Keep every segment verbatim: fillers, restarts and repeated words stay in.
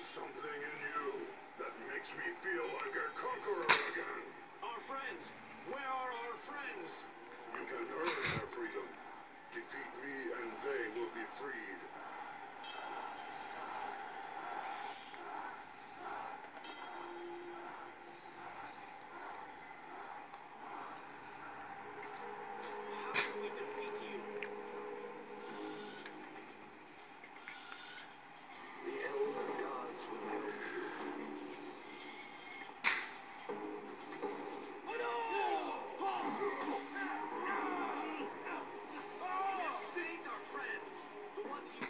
is something in you that makes me feel like a conqueror again. Our friends! Where are our friends? You can earn their freedom. Defeat me and they will be freed. How can we defeat you? The elder gods will help you. We have saved our friends! The ones you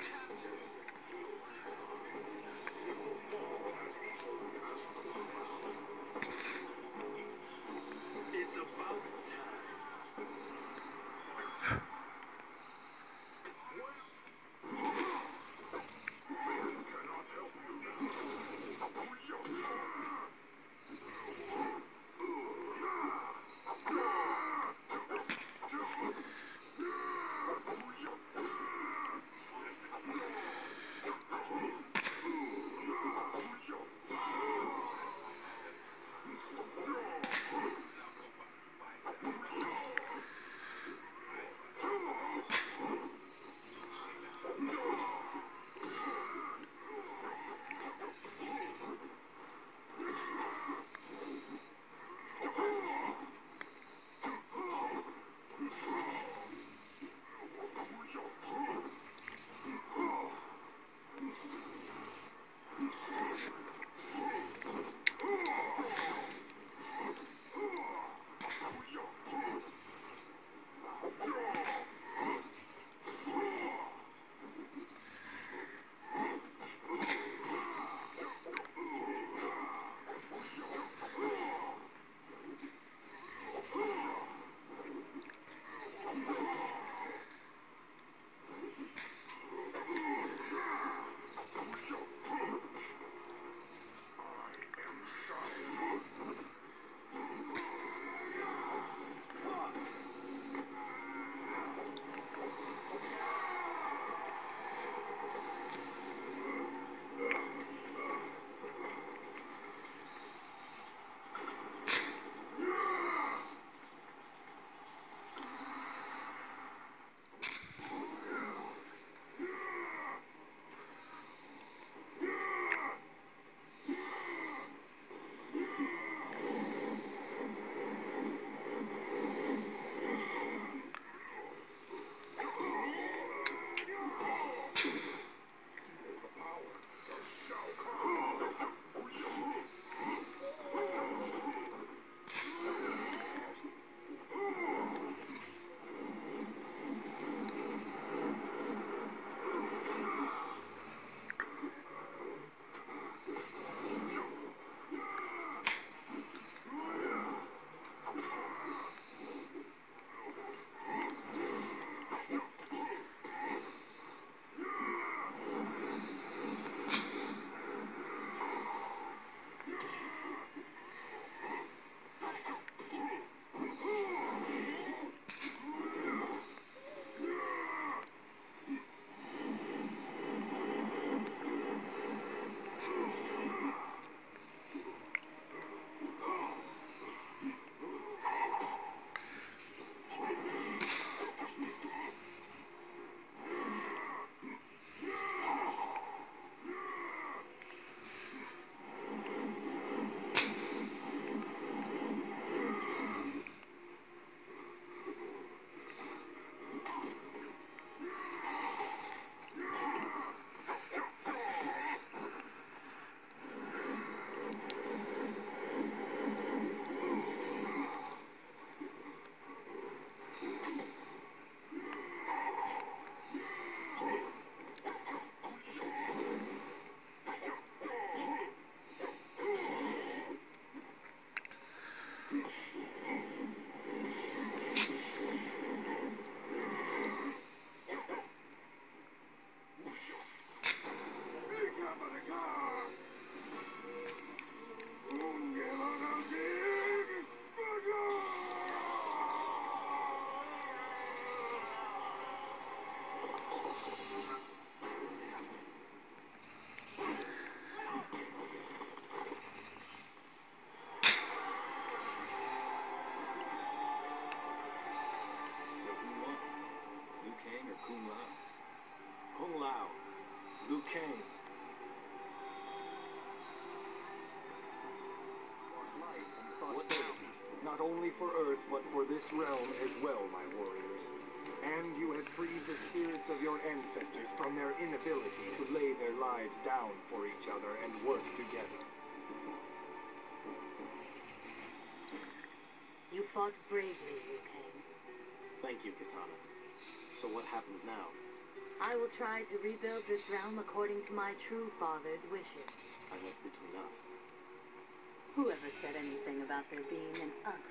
for Earth, but for this realm as well, my warriors. And you had freed the spirits of your ancestors from their inability to lay their lives down for each other and work together. You fought bravely, Liu Kang. Thank you, Katana. So what happens now? I will try to rebuild this realm according to my true father's wishes. I meant between us. Whoever said anything about there being an us?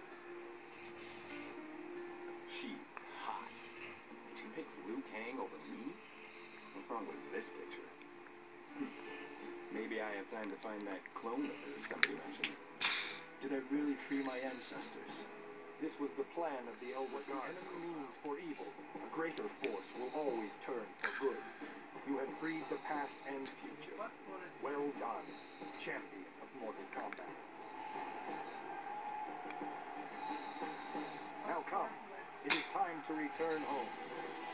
She's hot. She picks Liu Kang over me? What's wrong with this picture? Hmm. Maybe I have time to find that clone of her somebody mentioned. Did I really free my ancestors? This was the plan of the Elder God. Enemy means for evil. A greater force will always turn for good. You have freed the past and future. Well done, champion of Mortal Kombat. Now come. It is time to return home.